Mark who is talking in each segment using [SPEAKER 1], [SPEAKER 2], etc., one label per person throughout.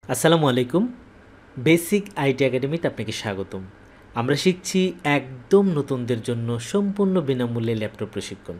[SPEAKER 1] আসসালামু আলাইকুম। Basic IT একাডেমিতে আপনাকে স্বাগতম। আমরা শিখছি একদম নতুনদের জন্য সম্পূর্ণ বিনামূল্যে ল্যাপটপ প্রশিক্ষণ।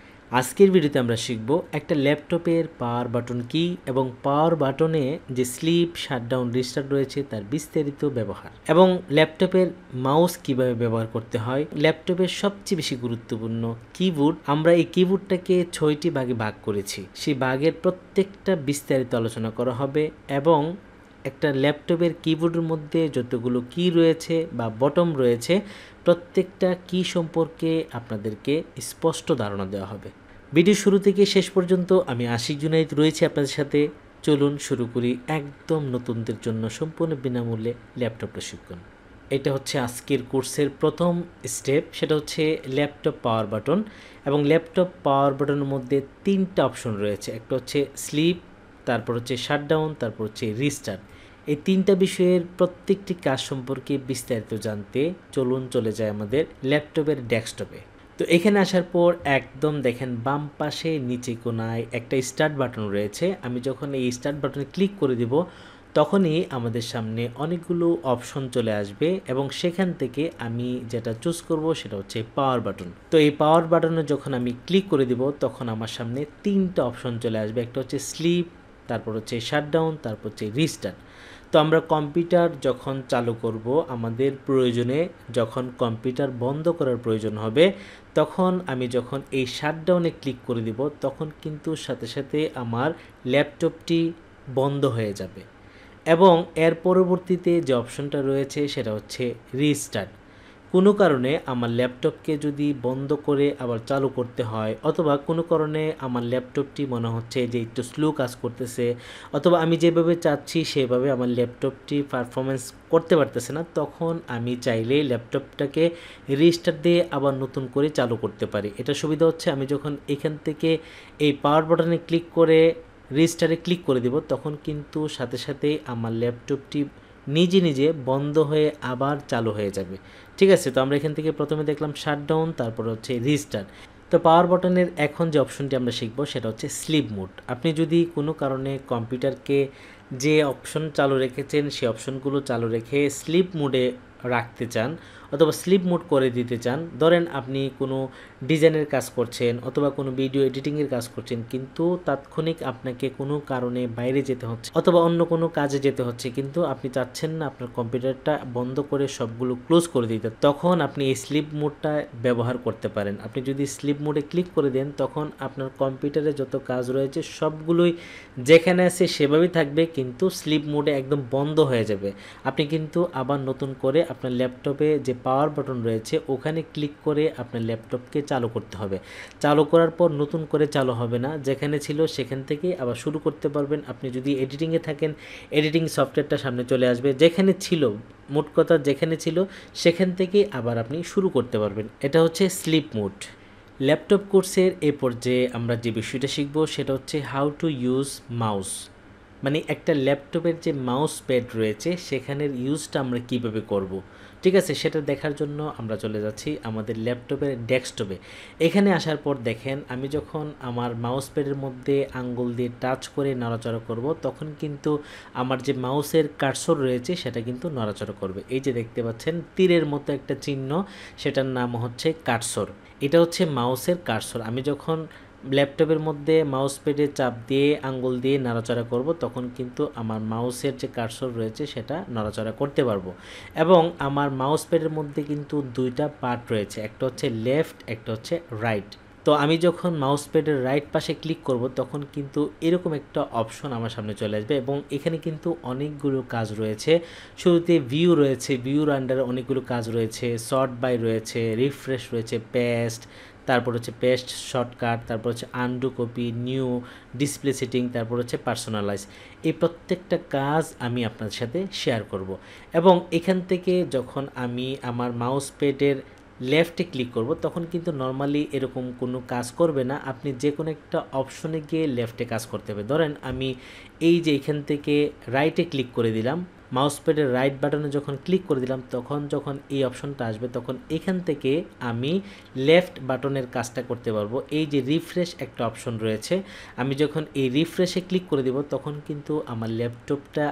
[SPEAKER 1] আজকের ভিডিওতে আমরা শিখব একটা ল্যাপটপের পাওয়ার বাটন কী এবং পাওয়ার বাটনে যে স্লিপ, শাটডাউন, রিস্টার্ট রয়েছে তার বিস্তারিত ব্যবহার এবং ল্যাপটপের মাউস কিভাবে ব্যবহার করতে হয়। ল্যাপটপের সবচেয়ে বেশি গুরুত্বপূর্ণ কিবোর্ড, আমরা এই কিবোর্ডটাকে 6টি ভাগে ভাগ করেছি। সেই ভাগের প্রত্যেকটা বিস্তারিত আলোচনা করা হবে এবং একটা ল্যাপটপের কিবোর্ডের মধ্যে যতগুলো কি রয়েছে বা বটম রয়েছে প্রত্যেকটা কি সম্পর্কে আপনাদেরকে স্পষ্ট ধারণা দেওয়া হবে। ভিডিও শুরু থেকে শেষ পর্যন্ত আমি আশিক জুনাইদ রয়েছি আপনাদের সাথে। চলুন শুরু করি একদম নতুনদের জন্য সম্পূর্ণ বিনামূল্যে ল্যাপটপ প্রশিক্ষণ। এটা হচ্ছে আজকের কোর্সের প্রথম স্টেপ, সেটা হচ্ছে ল্যাপটপ পাওয়ার বাটন। এবং ল্যাপটপ পাওয়ার বাটনের মধ্যে 3টা অপশন রয়েছে। একটা হচ্ছে স্লিপ, তারপর হচ্ছে শাটডাউন, তারপর হচ্ছে রিস্টার্ট। এই 3টা বিষয়ের প্রত্যেকটি কাজ সম্পর্কে বিস্তারিত জানতে চলুন চলে যায় আমাদের ল্যাপটপের ডেস্কটপে। তো এখানে আসার পর একদম দেখেন বাম পাশে নিচে কোনায় একটা স্টার্ট বাটন রয়েছে। আমি যখন এই স্টার্ট বাটনে ক্লিক করে দেব তখনই আমাদের সামনে অনেকগুলো অপশন চলে আসবে এবং সেখান থেকে আমি যেটা চুজ করব সেটা হচ্ছে পাওয়ার বাটন। তো এই পাওয়ার বাটনে যখন আমি ক্লিক করে দেব তখন আমার সামনে 3টা অপশন চলে আসবে। একটা হচ্ছে স্লিপ, তারপর হচ্ছে শাটডাউন, তারপর হচ্ছে রিস্টার্ট। তো আমরা কম্পিউটার যখন চালু করব আমাদের প্রয়োজনে, যখন কম্পিউটার বন্ধ করার প্রয়োজন হবে তখন আমি যখন এই শাটডাউনে ক্লিক করে দিব তখন কিন্তু সাথে সাথে আমার ল্যাপটপটি বন্ধ হয়ে যাবে এবং এর পরবর্তীতে যে অপশনটা রয়েছে সেটা হচ্ছে রিস্টার্ট। কোনো কারণে আমার ল্যাপটপকে যদি বন্ধ করে আবার চালু করতে হয় অথবা কোনো কারণে আমার ল্যাপটপটি মনে হচ্ছে যে একটু স্লো কাজ করতেছে অথবা আমি যেভাবে চাচ্ছি সেভাবে আমার ল্যাপটপটি পারফরমেন্স করতে পারতেছে না, তখন আমি চাইলে ল্যাপটপটাকে রিস্টার্ট দিয়ে আবার নতুন করে চালু করতে পারি। এটা সুবিধা হচ্ছে আমি যখন এখান থেকে এই পাওয়ার বাটনে ক্লিক করে রিস্টার্টে ক্লিক করে দেব তখন কিন্তু সাথে সাথেই আমার ল্যাপটপটি নিজে নিজে বন্ধ হয়ে আবার চালু হয়ে যাবে। ঠিক আছে, তো আমরা এখান থেকে প্রথমে দেখলাম শাটডাউন, তারপর হচ্ছে রিস্টার্ট। তো পাওয়ার বাটনের এখন যে অপশনটি আমরা শিখব সেটা হচ্ছে স্লিপ মোড। আপনি যদি কোনো কারণে কম্পিউটারকে যে অপশন চালু রেখেছেন সেই অপশনগুলো চালু রেখে স্লিপ মোডে রাখতে চান অথবা স্লিপ মোড করে দিতে চান, ধরেন আপনি কোনো ডিজাইনের কাজ করছেন অথবা কোনো ভিডিও এডিটিংয়ের কাজ করছেন কিন্তু তাৎক্ষণিক আপনাকে কোনো কারণে বাইরে যেতে হচ্ছে অথবা অন্য কোনো কাজে যেতে হচ্ছে কিন্তু আপনি চাচ্ছেন না আপনার কম্পিউটারটা বন্ধ করে সবগুলো ক্লোজ করে দিতে, তখন আপনি এই স্লিপ মোডটা ব্যবহার করতে পারেন। আপনি যদি স্লিপ মোডে ক্লিক করে দেন তখন আপনার কম্পিউটারে যত কাজ রয়েছে সবগুলোই যেখানে আছে সেভাবেই থাকবে কিন্তু স্লিপ মোডে একদম বন্ধ হয়ে যাবে। আপনি কিন্তু আবার নতুন করে আপনার ল্যাপটপে যে পাওয়ার বাটন রয়েছে ওখানে ক্লিক করে আপনার ল্যাপটপকে চালু করতে হবে। চালু করার পর নতুন করে চালু হবে না, যেখানে ছিল সেখান থেকেই আবার শুরু করতে পারবেন। আপনি যদি এডিটিংয়ে থাকেন এডিটিং সফটওয়্যারটা সামনে চলে আসবে, যেখানে ছিল মোট কথা যেখানে ছিল সেখান থেকেই আবার আপনি শুরু করতে পারবেন। এটা হচ্ছে স্লিপ মোড। ল্যাপটপ কোর্সের এ পর্যায়ে আমরা যে বিষয়টা শিখব সেটা হচ্ছে হাউ টু ইউজ মাউস, মানে একটা ল্যাপটপের যে মাউস প্যাড রয়েছে সেখানের ইউজটা আমরা কিভাবে করব। ঠিক আছে, সেটা দেখার জন্য আমরা চলে যাচ্ছি আমাদের ল্যাপটপের ডেস্কটপে। এখানে আসার পর দেখেন আমি যখন আমার মাউস প্যাডের মধ্যে আঙ্গুল দিয়ে টাচ করে নড়াচড়া করব তখন কিন্তু আমার যে মাউসের কার্সর রয়েছে সেটা কিন্তু নড়াচড়া করবে। এই যে দেখতে পাচ্ছেন তীরের মতো একটা চিহ্ন, সেটার নাম হচ্ছে কার্সর। এটা হচ্ছে মাউসের কার্সর। আমি যখন ল্যাপটপের মধ্যে মাউস প্যাডে চাপ দিয়ে আঙ্গুল দিয়ে নাড়াচাড়া করব তখন কিন্তু আমার মাউসের যে কার্সর রয়েছে সেটা নড়াচড়া করতে পারবো। এবং আমার মাউস প্যাডের মধ্যে কিন্তু 2টা পার্ট রয়েছে, একটা হচ্ছে লেফট, একটা হচ্ছে রাইট। তো আমি যখন মাউস প্যাডের রাইট পাশে ক্লিক করব তখন কিন্তু এরকম একটা অপশন আমার সামনে চলে আসবে এবং এখানে কিন্তু অনেকগুলো কাজ রয়েছে। শুরুতে ভিউ রয়েছে, ভিউর আন্ডারে অনেকগুলো কাজ রয়েছে, সর্ট বাই রয়েছে, রিফ্রেশ রয়েছে, পেস্ট, তারপর হচ্ছে পেস্ট শর্টকাট, তারপর হচ্ছে undo copy, new, display setting, তারপর হচ্ছে পার্সোনালাইজ। এই প্রত্যেকটা কাজ আমি আপনাদের সাথে শেয়ার করব। এবং এখান থেকে যখন আমি আমার মাউস প্যাডের লেফটে ক্লিক করব তখন কিন্তু নর্মালি এরকম কোনো কাজ করবে না, আপনি যে কোনো একটা অপশনে গিয়ে লেফটে কাজ করতে হবে। ধরেন আমি এই যে এখান থেকে রাইটে ক্লিক করে দিলাম, মাউস প্যাডের রাইট বাটনে যখন ক্লিক করে দিলাম তখন যখন এই অপশনটা আসবে তখন এখান থেকে আমি লেফট বাটনের কাজটা করতে পারবো। এই যে রিফ্রেশ একটা অপশন রয়েছে, আমি যখন এই রিফ্রেশে ক্লিক করে দেব তখন কিন্তু আমার ল্যাপটপটা একটু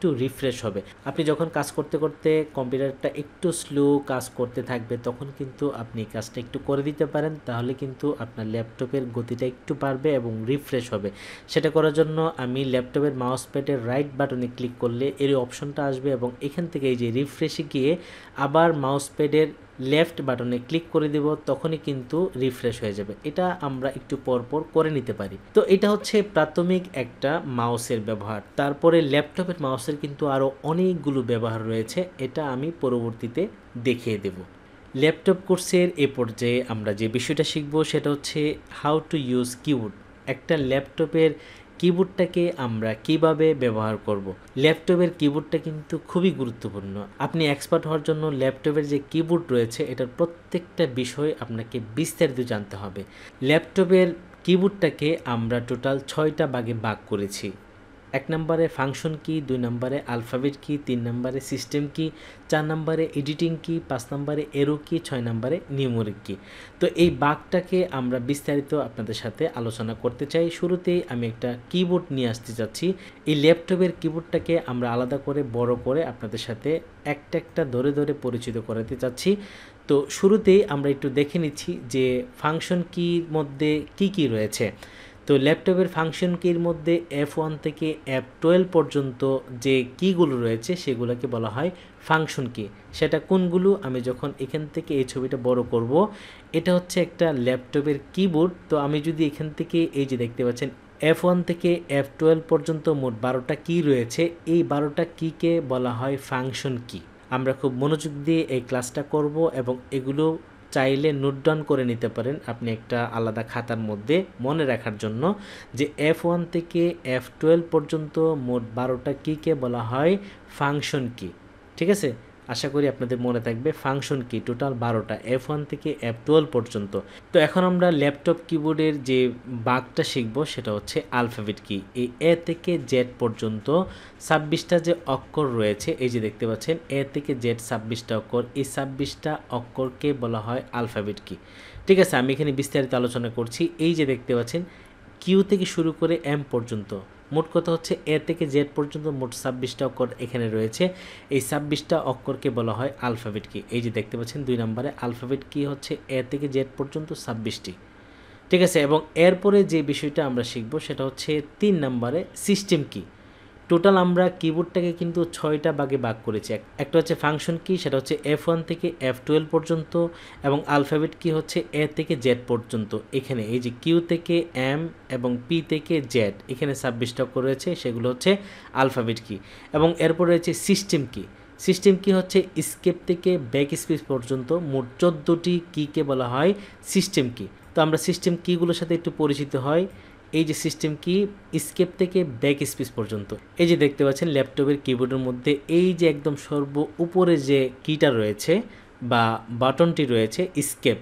[SPEAKER 1] একটু রিফ্রেশ হবে। আপনি যখন কাজ করতে করতে কম্পিউটারটা একটু স্লো কাজ করতে থাকবে তখন কিন্তু আপনি কাজটা একটু করে দিতে পারেন, তাহলে কিন্তু আপনার ল্যাপটপের গতিটা একটু বাড়বে এবং রিফ্রেশ হবে। সেটা করার জন্য আমি ল্যাপটপের মাউস প্যাডের রাইট বাটনে ক্লিক করলে এর অপশনটা আসবে এবং এখান থেকে এই যে রিফ্রেশে গিয়ে আবার মাউস প্যাডের লেফট বাটনে ক্লিক করে দেব, তখনই কিন্তু রিফ্রেশ হয়ে যাবে। এটা আমরা একটু পরপর করে নিতে পারি। তো এটা হচ্ছে প্রাথমিক একটা মাউসের ব্যবহার। তারপরে ল্যাপটপের মাউসের কিন্তু আরও অনেকগুলো ব্যবহার রয়েছে, এটা আমি পরবর্তীতে দেখিয়ে দেব। ল্যাপটপ কোর্সের এ পর্যায়ে আমরা যে বিষয়টা শিখব সেটা হচ্ছে হাউ টু ইউজ কিবোর্ড। একটা ল্যাপটপের কিবোর্ডটাকে আমরা কিভাবে ব্যবহার করব। ল্যাপটপের কিবোর্ডটা কিন্তু খুবই গুরুত্বপূর্ণ। আপনি এক্সপার্ট হওয়ার জন্য ল্যাপটপের যে কিবোর্ড রয়েছে এটার প্রত্যেকটা বিষয় আপনাকে বিস্তারিত জানতে হবে। ল্যাপটপের কিবোর্ডটাকে আমরা টোটাল 6টা ভাগে ভাগ করেছি। 1 নম্বরে ফাংশন কি, 2 নম্বরে আলফাবেট কি, 3 নম্বরে সিস্টেম কি, 4 নম্বরে এডিটিং কি, 5 নম্বরে এরো কি, 6 নম্বরে নিউমেরিক কি। তো এই ভাগটাকে আমরা বিস্তারিত আপনাদের সাথে আলোচনা করতে চাই। শুরুতেই আমি একটা কিবোর্ড নিয়ে আসতে যাচ্ছি। এই ল্যাপটপের কিবোর্ডটাকে আমরা আলাদা করে বড় করে আপনাদের সাথে একটা একটা ধরে ধরে পরিচিত করাতে চাচ্ছি। তো শুরুতেই আমরা একটু দেখে নিচ্ছি যে ফাংশন কির মধ্যে কি কি রয়েছে। তো ল্যাপটপের ফাংশন কির মধ্যে F1 থেকে F12 পর্যন্ত যে কিগুলো রয়েছে সেগুলোকে বলা হয় ফাংশন কি। সেটা কোনগুলো আমি যখন এখান থেকে এই ছবিটা বড় করব, এটা হচ্ছে একটা ল্যাপটপের কিবোর্ড। তো আমি যদি এখান থেকে এই যে দেখতে পাচ্ছেন F1 থেকে F12 পর্যন্ত মোট 12টা কি রয়েছে, এই 12টা কিকে বলা হয় ফাংশন কি। আমরা খুব মনোযোগ দিয়ে এই ক্লাসটা করব এবং এগুলো চাইলে নোট ডাউন করে নিতে পারেন আপনি একটা আলাদা খাতার মধ্যে মনে রাখার জন্য, যে F1 থেকে F12 পর্যন্ত মোট 12টা কিকে বলা হয় ফাংশন কি। ঠিক আছে, আশা করি আপনাদের মনে থাকবে ফাংশন কি টোটাল 12টা, F1 থেকে F12 পর্যন্ত। তো এখন আমরা ল্যাপটপ কিবোর্ডের যে ভাগটা শিখব সেটা হচ্ছে আলফাবেট কি। এই এ থেকে জেড পর্যন্ত 26টা যে অক্ষর রয়েছে, এই যে দেখতে পাচ্ছেন এ থেকে জেড 26টা অক্ষর, এই 26টা অক্ষরকে বলা হয় আলফাবেট কি। ঠিক আছে, আমি এখানে বিস্তারিত আলোচনা করছি। এই যে দেখতে পাচ্ছেন কিউ থেকে শুরু করে এম পর্যন্ত, মোট কথা হচ্ছে এ থেকে জেড পর্যন্ত মোট 26টা অক্ষর এখানে রয়েছে। এই 26টা অক্ষরকে বলা হয় আলফাবেট কি। এই যে দেখতে পাচ্ছেন 2 নম্বরে আলফাবেট কি হচ্ছে এ থেকে জেড পর্যন্ত 26টি। ঠিক আছে, এবং এরপরে যে বিষয়টা আমরা শিখব সেটা হচ্ছে 3 নম্বরে সিস্টেম কি। টোটাল আমরা কিবোর্ডটাকে কিন্তু 6টা ভাগে ভাগ করেছি। একটা হচ্ছে ফাংশন কি, সেটা হচ্ছে F1 থেকে F12 পর্যন্ত, এবং আলফাবেট কি হচ্ছে এ থেকে জেড পর্যন্ত। এখানে এই যে কিউ থেকে এম এবং পি থেকে জেড, এখানে 26টা অক্ষর রয়েছে, সেগুলো হচ্ছে আলফাবেট কি। এবং এরপর রয়েছে সিস্টেম কি। সিস্টেম কি হচ্ছে স্কেপ থেকে ব্যাক স্পেস পর্যন্ত মোট 14টি কিকে বলা হয় সিস্টেম কি। তো আমরা সিস্টেম কিগুলোর সাথে একটু পরিচিত হয়। এই যে সিস্টেম কি স্কেপ থেকে ব্যাক স্পেস পর্যন্ত, এই যে দেখতে পাচ্ছেন ল্যাপটপের কিবোর্ডের মধ্যে এই যে একদম সর্ব উপরে যে কিটা রয়েছে বা বাটনটি রয়েছে স্কেপ,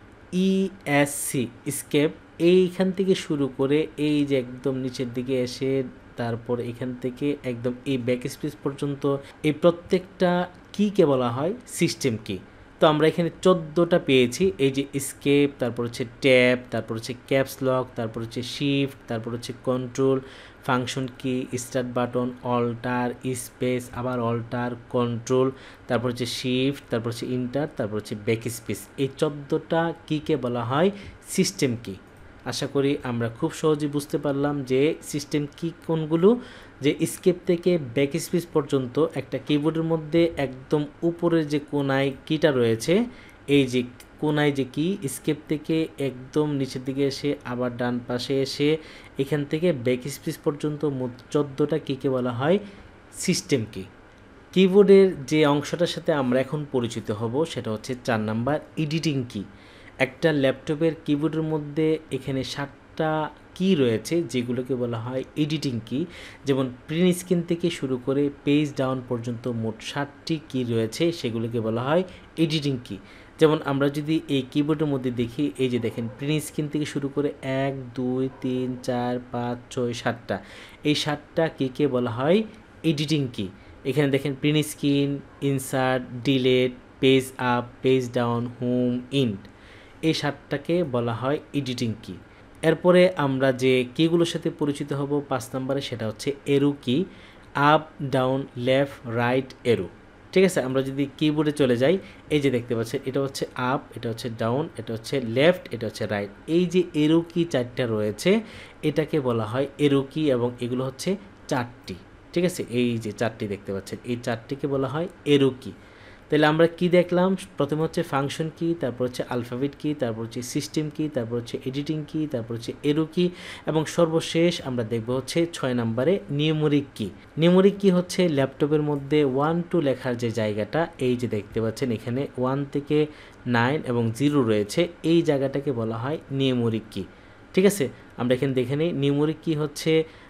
[SPEAKER 1] ESC স্কেপ, এইখান থেকে শুরু করে এই যে একদম নিচের দিকে এসে তারপর এখান থেকে একদম এই ব্যাক স্পেস পর্যন্ত এই প্রত্যেকটা কিকে বলা হয় সিস্টেম কি। তো আমরা এখানে 14টা পেয়েছি। এই যে স্কেপ, তারপর হচ্ছে ট্যাব, তারপর হচ্ছে ক্যাপস লক, তারপর হচ্ছে শিফট, তারপর হচ্ছে control, function key, start button, alter, space, আবার অল্টার, কন্ট্রোল, তারপর হচ্ছে শিফট, তারপর হচ্ছে ইন্টার, তারপর হচ্ছে ব্যাক স্পেস। এই 14টা কিকে বলা হয় সিস্টেম কি। আশা করি আমরা খুব সহজেই বুঝতে পারলাম যে সিস্টেম কি কোনগুলো। যে স্কেপ থেকে ব্যাক স্পেস পর্যন্ত একটা কিবোর্ডের মধ্যে একদম উপরের যে কোনায় কিটা রয়েছে, এই যে কোনায় যে কি স্কেপ থেকে একদম নিচের দিকে এসে আবার ডান পাশে এসে এখান থেকে ব্যাক স্পেস পর্যন্ত মোট 14টা কিকে বলা হয় সিস্টেম কি। কিবোর্ডের যে অংশটার সাথে আমরা এখন পরিচিত হব সেটা হচ্ছে 4 নাম্বার এডিটিং কি। একটা ল্যাপটপের কিবোর্ডের মধ্যে এখানে 7টা কি রয়েছে যেগুলোকে বলা হয় এডিটিং কি। যেমন প্রিন্ট স্ক্রিন থেকে শুরু করে পেজ ডাউন পর্যন্ত মোট 7টি কি রয়েছে, সেগুলোকে বলা হয় এডিটিং কি। যেমন আমরা যদি এই কিবোর্ডের মধ্যে দেখি, এই যে দেখেন প্রিন্ট স্ক্রিন থেকে শুরু করে 1 2 3 4 5 6 7টা, এই 7টা কিকে বলা হয় এডিটিং কি। এখানে দেখেন print screen, insert, delete, page up, page down, home, end, এই 7টাকে বলা হয় এডিটিং কি। এরপরে আমরা যে কিগুলোর সাথে পরিচিত হব 5 নম্বরে সেটা হচ্ছে arrow key. Up down left right arrow. ঠিক আছে, আমরা যদি কিবোর্ডে চলে যাই, এই যে দেখতে পাচ্ছেন এটা হচ্ছে আপ, এটা হচ্ছে ডাউন, এটা হচ্ছে লেফট, এটা হচ্ছে রাইট। এই যে এরো কি চারটা রয়েছে এটাকে বলা হয় এরো কি, এবং এগুলো হচ্ছে চারটি। ঠিক আছে, এই যে চারটি দেখতে পাচ্ছেন এই চারটিকে বলা হয় এরো কি। তাহলে আমরা কি দেখলাম, প্রথমে হচ্ছে ফাংশন কি, তারপর হচ্ছে আলফাবেট কি, তারপর হচ্ছে সিস্টেম কি, তারপর হচ্ছে এডিটিং কি, তারপর হচ্ছে এরো কি, এবং সর্বশেষ আমরা দেখব হচ্ছে 6 নম্বরে নিউমেরিক কি। নিউমেরিক কি হচ্ছে ল্যাপটপের মধ্যে 1 2 লেখার যে জায়গাটা, এই যে দেখতে পাচ্ছেন এখানে 1 থেকে 9 এবং 0 রয়েছে, এই জায়গাটাকে বলা হয় নিউমেরিক কি। ঠিক আছে, আমরা এখানে দেখে নিই নিউমেরিক কি হচ্ছে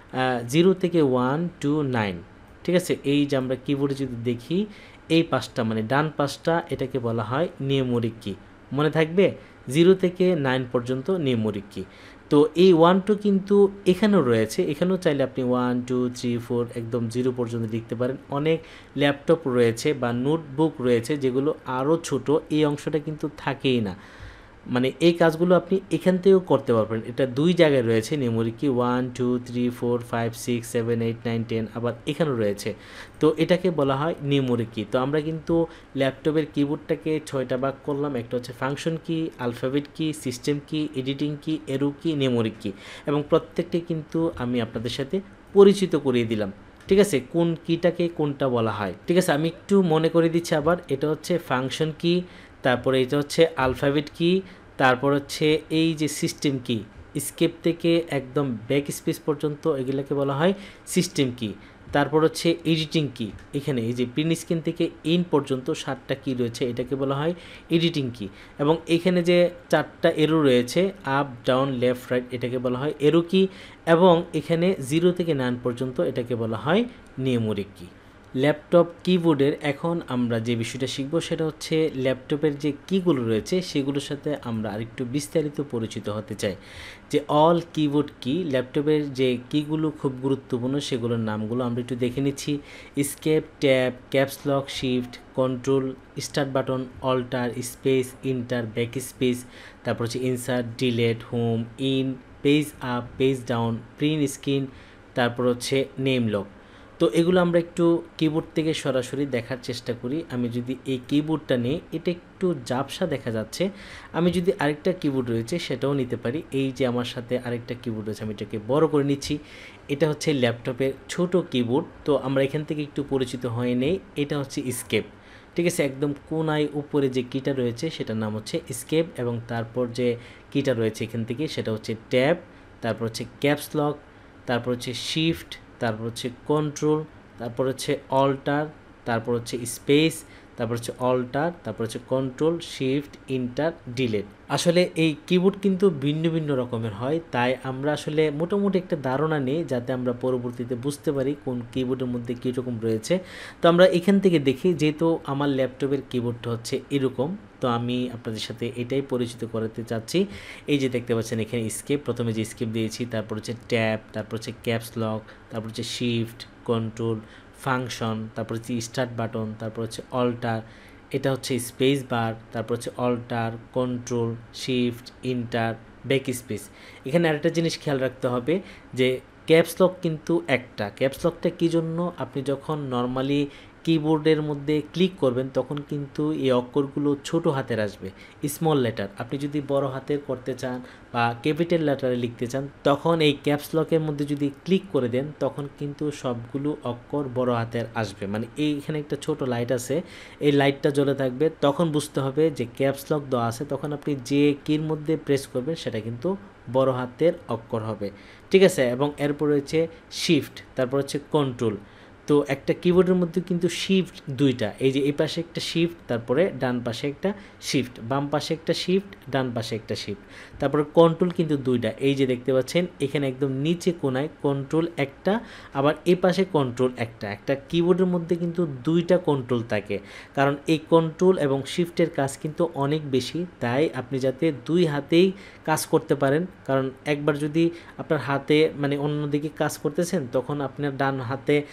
[SPEAKER 1] 0 থেকে 1 to 9। ঠিক আছে, এই যে আমরা কিবোর্ডে যদি দেখি এই পাঁচটা মানে ডান পাঁচটা এটাকে বলা হয় নিউমেরিক কি। মনে থাকবে 0 থেকে 9 পর্যন্ত নিউমেরিক কি। তো এই 1 2 কিন্তু এখানেও রয়েছে, এখানেও চাইলে আপনি 1 2 3 4 একদম 0 পর্যন্ত লিখতে পারেন। অনেক ল্যাপটপ রয়েছে বা নোটবুক রয়েছে যেগুলো আরও ছোট, এই অংশটা কিন্তু থাকেই না। মানে এই কাজগুলো আপনি এখান থেকেও করতে পারবেন। এটা দুই জায়গায় রয়েছে নিউমেরিক কি, 1 2 3 4 5 6 7 8 9 10, আবার এখানেও রয়েছে। তো এটাকে বলা হয় নিউমেরিক কি। তো আমরা কিন্তু ল্যাপটপের কিবোর্ডটাকে 6টা ভাগ করলাম, একটা হচ্ছে ফাংশন কি, আলফাবেট কি, সিস্টেম কি, এডিটিং কি, এরো কি, নিউমেরিক কি, এবং প্রত্যেকটি কিন্তু আমি আপনাদের সাথে পরিচিত করিয়ে দিলাম। ঠিক আছে, কোন কিটাকে কোনটা বলা হয়। ঠিক আছে, আমি একটু মনে করে দিচ্ছি আবার। এটা হচ্ছে ফাংশন কি, তারপরে এটা হচ্ছে আলফাবেট কি, তারপর হচ্ছে এই যে সিস্টেম কি, স্কেপ থেকে একদম ব্যাক স্পেস পর্যন্ত এগুলোকে বলা হয় সিস্টেম কি। তারপর হচ্ছে এডিটিং কি, এখানে এই যে প্রিন্ট স্ক্রিন থেকে ইন পর্যন্ত 7টা কি রয়েছে এটাকে বলা হয় এডিটিং কি। এবং এখানে যে 4টা এরো রয়েছে আপ ডাউন লেফট রাইট এটাকে বলা হয় এরো কি। এবং এখানে 0 থেকে 9 পর্যন্ত এটাকে বলা হয় নিউমেরিক কি। ল্যাপটপ কিবোর্ডের এখন আমরা যে বিষয়টা শিখব সেটা হচ্ছে ল্যাপটপের যে কিগুলো রয়েছে সেগুলোর সাথে আমরা আরেকটু বিস্তারিত পরিচিত হতে চাই। যে অল কিবোর্ড কি, ল্যাপটপের যে কিগুলো খুব গুরুত্বপূর্ণ সেগুলোর নামগুলো আমরা একটু দেখে নিচ্ছি। Escape, tab, caps lock, shift, control, start button, alter, space, enter, back space, তারপর হচ্ছে insert, delete, home, end, page up, page down, print screen, তারপর হচ্ছে নেম লক। তো এগুলো আমরা একটু কিবোর্ড থেকে সরাসরি দেখার চেষ্টা করি। আমি যদি এই কিবোর্ডটা নিই, এটা একটু ঝাপসা দেখা যাচ্ছে। আমি যদি আরেকটা কিবোর্ড রয়েছে সেটাও নিতে পারি। এই যে আমার সাথে আরেকটা কিবোর্ড রয়েছে, আমি এটাকে বড় করে নিচ্ছি। এটা হচ্ছে ল্যাপটপের ছোট কিবোর্ড। তো আমরা এখান থেকে একটু পরিচিত হয়ে নেই। এটা হচ্ছে স্কেপ। ঠিক আছে, একদম কোনায় উপরে যে কিটা রয়েছে সেটার নাম হচ্ছে স্কেপ, এবং তারপর যে কিটা রয়েছে এখান থেকে সেটা হচ্ছে ট্যাব, তারপর হচ্ছে ক্যাপস লক, তারপর হচ্ছে শিফট, তারপর হচ্ছে কন্ট্রোল, তারপর হচ্ছে অল্টার, তারপর হচ্ছে স্পেস, তারপর হচ্ছে অল্টার, তারপর হচ্ছে কন্ট্রোল, শিফট, ইন্টার, ডিলেট। আসলে এই কিবোর্ড কিন্তু ভিন্ন ভিন্ন রকমের হয়, তাই আমরা আসলে মোটামুটি একটা ধারণা নিই যাতে আমরা পরবর্তীতে বুঝতে পারি কোন কিবোর্ডের মধ্যে কীরকম রয়েছে। তো আমরা এখান থেকে দেখি, যেহেতু আমার ল্যাপটপের কিবোর্ডটা হচ্ছে এরকম, তো আমি আপনাদের সাথে এটাই পরিচিত করাতে চাচ্ছি। এই যে দেখতে পাচ্ছেন এখানে স্কেপ, প্রথমে যে স্কেপ দিয়েছি, তারপর হচ্ছে ট্যাব, তারপর হচ্ছে ক্যাপস লক, তারপর হচ্ছে শিফট, কন্ট্রোল, ফাংশন, তারপর হচ্ছে স্টার্ট বাটন, তারপর হচ্ছে অল্টার, এটা হচ্ছে স্পেস বার, তারপর হচ্ছে alter, control, shift, enter, back space. এখানে আরেকটা জিনিস খেয়াল রাখতে হবে যে ক্যাপস লক কিন্তু একটা। ক্যাপস লকটা কী জন্য, আপনি যখন নর্মালি কিবোর্ডের মধ্যে ক্লিক করবেন তখন কিন্তু এই অক্ষরগুলো ছোট হাতের আসবে, স্মল লেটার। আপনি যদি বড় হাতের করতে চান বা ক্যাপিটাল লেটারে লিখতে চান তখন এই ক্যাপস লকের মধ্যে যদি ক্লিক করে দেন তখন কিন্তু সবগুলো অক্ষর বড় হাতের আসবে। মানে এইখানে একটা ছোট লাইট আছে, এই লাইটটা জ্বলে থাকবে, তখন বুঝতে হবে যে ক্যাপস লক দেওয়া আছে। তখন আপনি যে কির মধ্যে প্রেস করবেন সেটা কিন্তু বড় হাতের অক্ষর হবে। ঠিক আছে, এবং এরপর রয়েছে শিফট, তারপর হচ্ছে কন্ট্রোল। তো একটা কিবোর্ডের মধ্যে কিন্তু শিফট দুইটা, এই যে এই পাশে একটা শিফট, তারপরে ডান পাশে একটা শিফট, বাম পাশে একটা শিফট, ডান পাশে একটা শিফট, তারপরে কন্ট্রোল কিন্তু দুইটা। এই যে দেখতে পাচ্ছেন এখানে একদম নিচে কোনায় কন্ট্রোল একটা, আবার এই পাশে কন্ট্রোল একটা। একটা কিবোর্ডের মধ্যে কিন্তু দুইটা কন্ট্রোল থাকে, কারণ এই কন্ট্রোল এবং শিফটের কাজ কিন্তু অনেক বেশি, তাই আপনি যাতে দুই হাতেই কাজ করতে পারেন। কারণ একবার যদি আপনার হাতে মানে অন্যদিকে কাজ করতেছেন তখন আপনার ডান হাতে আবার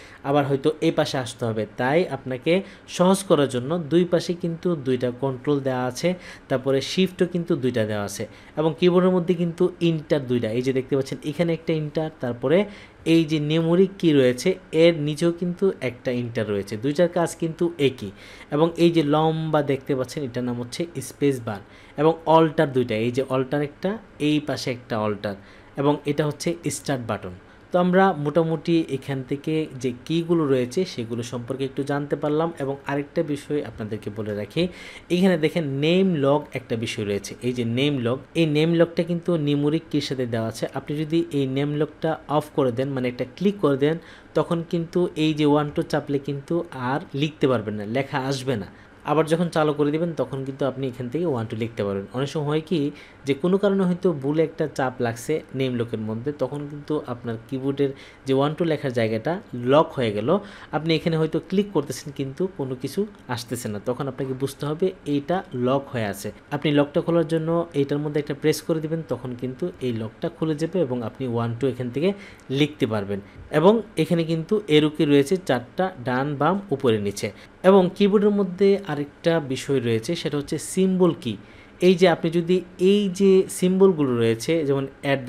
[SPEAKER 1] বারবার হয়তো এই পাশে আসতে হবে, তাই আপনাকে সহজ করার জন্য দুই পাশে কিন্তু দুইটা কন্ট্রোল দেওয়া আছে, তারপরে শিফটও কিন্তু দুইটা দেওয়া আছে এবং কিবোর্ডের মধ্যে কিন্তু ইন্টার দুইটা, এই যে দেখতে পাচ্ছেন এখানে একটা ইন্টার, তারপরে এই যে নিউমেরিক কি রয়েছে এর নিচেও কিন্তু একটা ইন্টার রয়েছে, দুইটার কাজ কিন্তু একই। এবং এই যে লম্বা দেখতে পাচ্ছেন এটার নাম হচ্ছে স্পেস বার এবং অল্টার দুইটা, এই যে অল্টার একটা, এই পাশে একটা অল্টার এবং এটা হচ্ছে স্টার্ট বাটন। তো আমরা মোটামুটি এখান থেকে যে কীগুলো রয়েছে সেগুলো সম্পর্কে একটু জানতে পারলাম। এবং আরেকটা বিষয় আপনাদেরকে বলে রাখি, এখানে দেখেন নেম লগ একটা বিষয় রয়েছে, এই যে নেম লগ, এই নেম লগটা কিন্তু নিউমেরিক কির সাথে দেওয়া আছে। আপনি যদি এই নেম লগটা অফ করে দেন, মানে একটা ক্লিক করে দেন, তখন কিন্তু এই যে 1 2 চাপলে কিন্তু আর লিখতে পারবেন না, লেখা আসবে না। আবার যখন চালু করে দিবেন তখন কিন্তু আপনি এখান থেকে 1 2 লিখতে পারবেন। অনেক সময় হয় কি যে কোনো কারণে হয়তো ভুলে একটা চাপ লাগছে নেম লকের মধ্যে, তখন কিন্তু আপনার কিবোর্ডের যে 1 2 লেখার জায়গাটা লক হয়ে গেল, আপনি এখানে হয়তো ক্লিক করতেছেন কিন্তু কোনো কিছু আসতেছে না, তখন আপনাকে বুঝতে হবে এইটা লক হয়ে আছে। আপনি লকটা খোলার জন্য এইটার মধ্যে একটা প্রেস করে দিবেন, তখন কিন্তু এই লকটা খুলে যাবে এবং আপনি 1 2 এখান থেকে লিখতে পারবেন। এবং এখানে কিন্তু এরো কি রয়েছে 4টা, ডান বাম উপরে নিচে। এবং কিবোর্ডের মধ্যে আরেকটা বিষয় রয়েছে, সেটা হচ্ছে সিম্বল কি। এই যে আপনি যদি এই যে সিম্বলগুলো রয়েছে, যেমন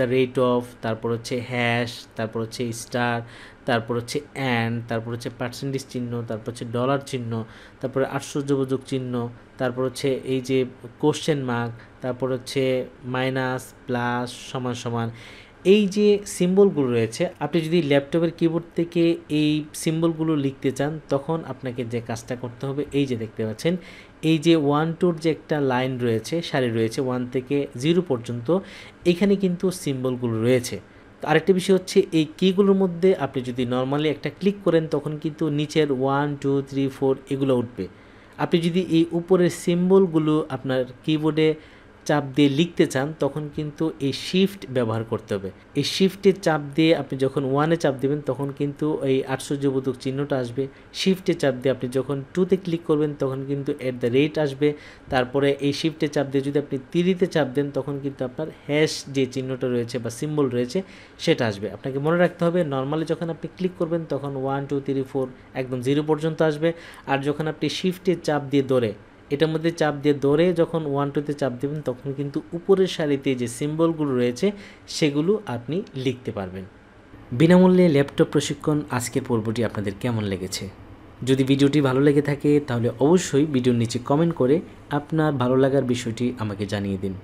[SPEAKER 1] @, তারপর হচ্ছে হ্যাশ, তারপর হচ্ছে স্টার, তারপর হচ্ছে অ্যান্ড, তারপর হচ্ছে পার্সেন্টেজ চিহ্ন, তারপর হচ্ছে ডলার চিহ্ন, তারপরে আশ্চর্যবোধক চিহ্ন, তারপর হচ্ছে এই যে কোশ্চেন মার্ক, তারপর হচ্ছে মাইনাস, প্লাস, সমান সমান, এই যে সিম্বলগুলো রয়েছে, আপনি যদি ল্যাপটপের কিবোর্ড থেকে এই সিম্বলগুলো লিখতে চান, তখন আপনাকে যে কাজটা করতে হবে, এই যে দেখতে পাচ্ছেন এই যে 1 2 যে একটা লাইন রয়েছে, সারি রয়েছে 1 থেকে 0 পর্যন্ত, এখানে কিন্তু সিম্বলগুলো রয়েছে। আরেকটা বিষয় হচ্ছে এই কিগুলোর মধ্যে আপনি যদি নর্মালি একটা ক্লিক করেন, তখন কিন্তু নিচের 1 2 3 4 এগুলো উঠবে। আপনি যদি এই উপরের সিম্বলগুলো আপনার কিবোর্ডে চাপ দিয়ে লিখতে চান, তখন কিন্তু এই শিফট ব্যবহার করতে হবে। এই শিফটের চাপ দিয়ে আপনি যখন 1-এ চাপ দেবেন, তখন কিন্তু এই আশ্চর্যবোধক চিহ্নটা আসবে। শিফটে চাপ দিয়ে আপনি যখন 2-তে ক্লিক করবেন, তখন কিন্তু আসবে। তারপরে এই শিফটে চাপ দিয়ে যদি আপনি 3-তে চাপ দেন, তখন কিন্তু আপনার হ্যাশ যে চিহ্নটা রয়েছে বা সিম্বল রয়েছে সেটা আসবে। আপনাকে মনে রাখতে হবে, নর্মালি যখন আপনি ক্লিক করবেন তখন 1 2 3 4 একদম 0 পর্যন্ত আসবে। আর যখন আপনি শিফটে চাপ দিয়ে ধরে, এটার মধ্যে চাপ দিয়ে ধরে যখন 1 2-তে চাপ দেবেন, তখন কিন্তু উপরের সারিতে যে সিম্বলগুলো রয়েছে সেগুলো আপনি লিখতে পারবেন। বিনামূল্যে ল্যাপটপ প্রশিক্ষণ আজকের পর্বটি আপনাদের কেমন লেগেছে? যদি ভিডিওটি ভালো লেগে থাকে তাহলে অবশ্যই ভিডিওর নিচে কমেন্ট করে আপনার ভালো লাগার বিষয়টি আমাকে জানিয়ে দিন।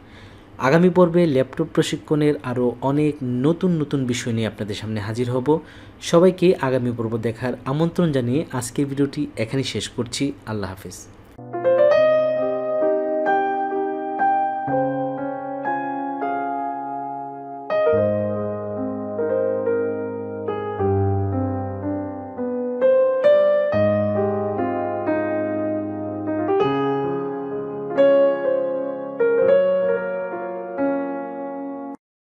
[SPEAKER 1] আগামী পর্বে ল্যাপটপ প্রশিক্ষণের আরও অনেক নতুন নতুন বিষয় নিয়ে আপনাদের সামনে হাজির হব। সবাইকে আগামী পর্ব দেখার আমন্ত্রণ জানিয়ে আজকের ভিডিওটি এখানেই শেষ করছি। আল্লাহ হাফেজ।